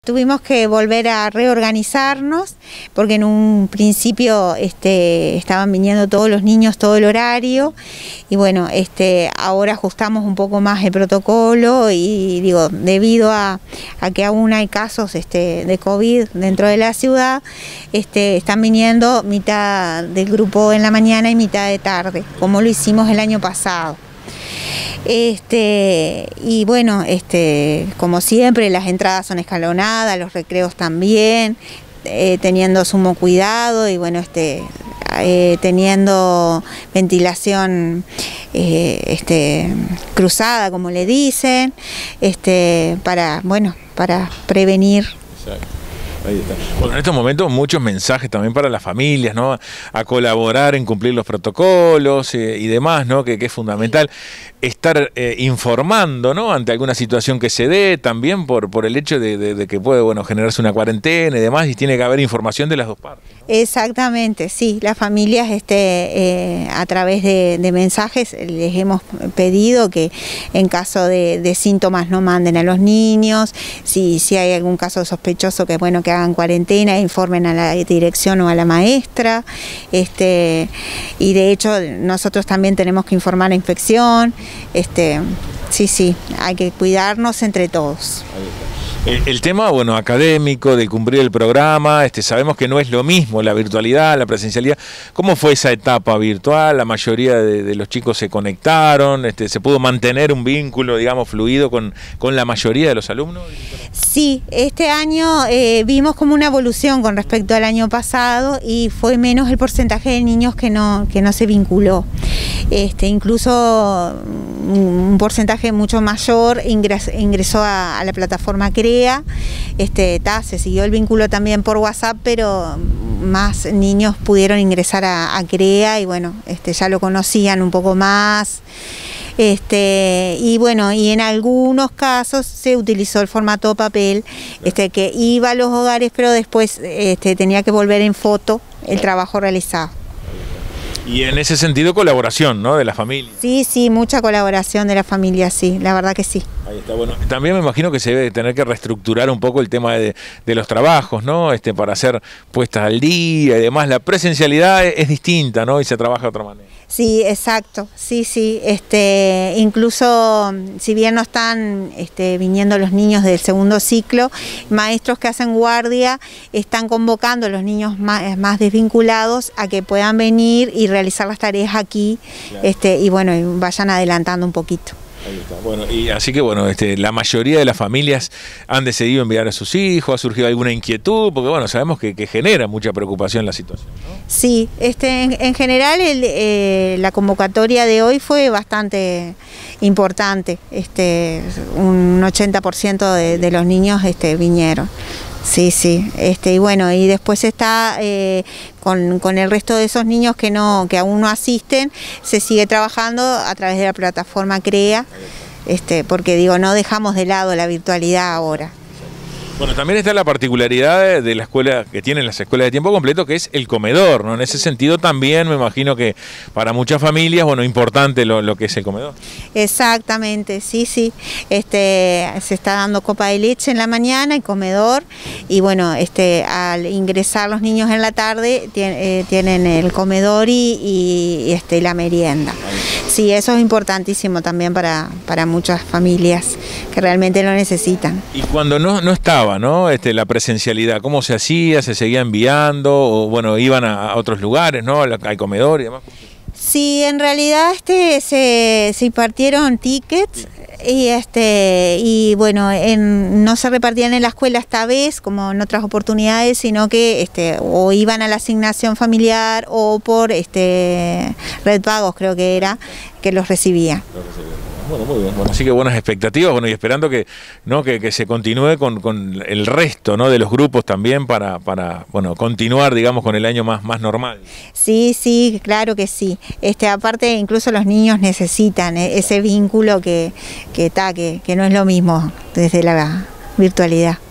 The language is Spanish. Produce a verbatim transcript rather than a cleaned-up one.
tuvimos que volver a reorganizarnos porque en un principio este, estaban viniendo todos los niños todo el horario y bueno, este, ahora ajustamos un poco más el protocolo y digo, debido a, a que aún hay casos este, de COVID dentro de la ciudad, este, están viniendo mitad del grupo en la mañana y mitad de tarde, como lo hicimos el año pasado. Este, y bueno, este, como siempre, las entradas son escalonadas, los recreos también, eh, teniendo sumo cuidado y bueno, este, eh, teniendo ventilación eh, este, cruzada, como le dicen, este, para, bueno, para prevenir. Exacto. Ahí está. Bueno, en estos momentos muchos mensajes también para las familias, ¿no? A colaborar en cumplir los protocolos eh, y demás, ¿no? Que, que es fundamental estar eh, informando, ¿no? Ante alguna situación que se dé, también por, por el hecho de, de, de que puede, bueno, generarse una cuarentena y demás, y tiene que haber información de las dos partes, ¿no? Exactamente, sí, las familias este, eh, a través de, de mensajes les hemos pedido que en caso de, de síntomas no manden a los niños, si, si hay algún caso sospechoso que bueno que hagan cuarentena, informen a la dirección o a la maestra, este, y de hecho nosotros también tenemos que informar a inspección, este, sí, sí, hay que cuidarnos entre todos. El, el tema, bueno, académico, de cumplir el programa, este, sabemos que no es lo mismo la virtualidad, la presencialidad. ¿Cómo fue esa etapa virtual? La mayoría de, de los chicos se conectaron, este, ¿se pudo mantener un vínculo, digamos, fluido con, con la mayoría de los alumnos? Sí, este año eh, vimos como una evolución con respecto al año pasado y fue menos el porcentaje de niños que no, que no se vinculó. Este, incluso un porcentaje mucho mayor ingres, ingresó a, a la plataforma CREA, este, ta, se siguió el vínculo también por WhatsApp, pero más niños pudieron ingresar a, a CREA y bueno, este, ya lo conocían un poco más. Este, y bueno, y en algunos casos se utilizó el formato papel, este, que iba a los hogares, pero después este, tenía que volver en foto el trabajo realizado. Y en ese sentido colaboración, ¿no? De la familia. Sí, sí, mucha colaboración de la familia, sí, la verdad que sí. Ahí está, bueno. También me imagino que se debe tener que reestructurar un poco el tema de, de los trabajos, ¿no? Este, para hacer puestas al día y demás. La presencialidad es, es distinta, ¿no? Y se trabaja de otra manera. Sí, exacto, sí, sí, este, incluso si bien no están este, viniendo los niños del segundo ciclo, maestros que hacen guardia están convocando a los niños más, más desvinculados a que puedan venir y realizar las tareas aquí, claro. este, y bueno, y vayan adelantando un poquito. Ahí está. Bueno, y así que bueno, este, la mayoría de las familias han decidido enviar a sus hijos, ha surgido alguna inquietud, porque bueno, sabemos que, que genera mucha preocupación la situación, ¿no? Sí, este, en, en general el, eh, la convocatoria de hoy fue bastante importante, este, un ochenta por ciento de, de los niños este, vinieron. Sí, sí, este, y bueno, y después está eh, con, con el resto de esos niños que no, que aún no asisten, se sigue trabajando a través de la plataforma CREA, este, porque digo, no dejamos de lado la virtualidad ahora. Bueno, también está la particularidad de la escuela que tienen las escuelas de tiempo completo, que es el comedor, ¿no? En ese sentido también me imagino que para muchas familias, bueno, importante lo, lo que es el comedor. Exactamente, sí, sí. Este, se está dando copa de leche en la mañana, el comedor, y bueno, este, al ingresar los niños en la tarde tienen, eh, tienen el comedor y, y este, la merienda. Sí, eso es importantísimo también para, para muchas familias que realmente lo necesitan. Y cuando no, no estaba, ¿no? Este, la presencialidad, ¿cómo se hacía? ¿Se seguía enviando? O bueno, iban a, a otros lugares, ¿no? Al, al comedor y demás. Sí, en realidad este se, se impartieron tickets y este y bueno, en, no se repartían en la escuela esta vez como en otras oportunidades, sino que este o iban a la asignación familiar o por este Red Pagos, creo que era, que los recibía. Bueno, muy bien. Bueno, así que buenas expectativas, bueno, y esperando que, ¿no? que, que se continúe con, con el resto, ¿no? de los grupos también para, para bueno, continuar, digamos, con el año más, más normal. Sí, sí, claro que sí. Este, aparte, incluso los niños necesitan ese vínculo que, que, ta, que, que no es lo mismo desde la virtualidad.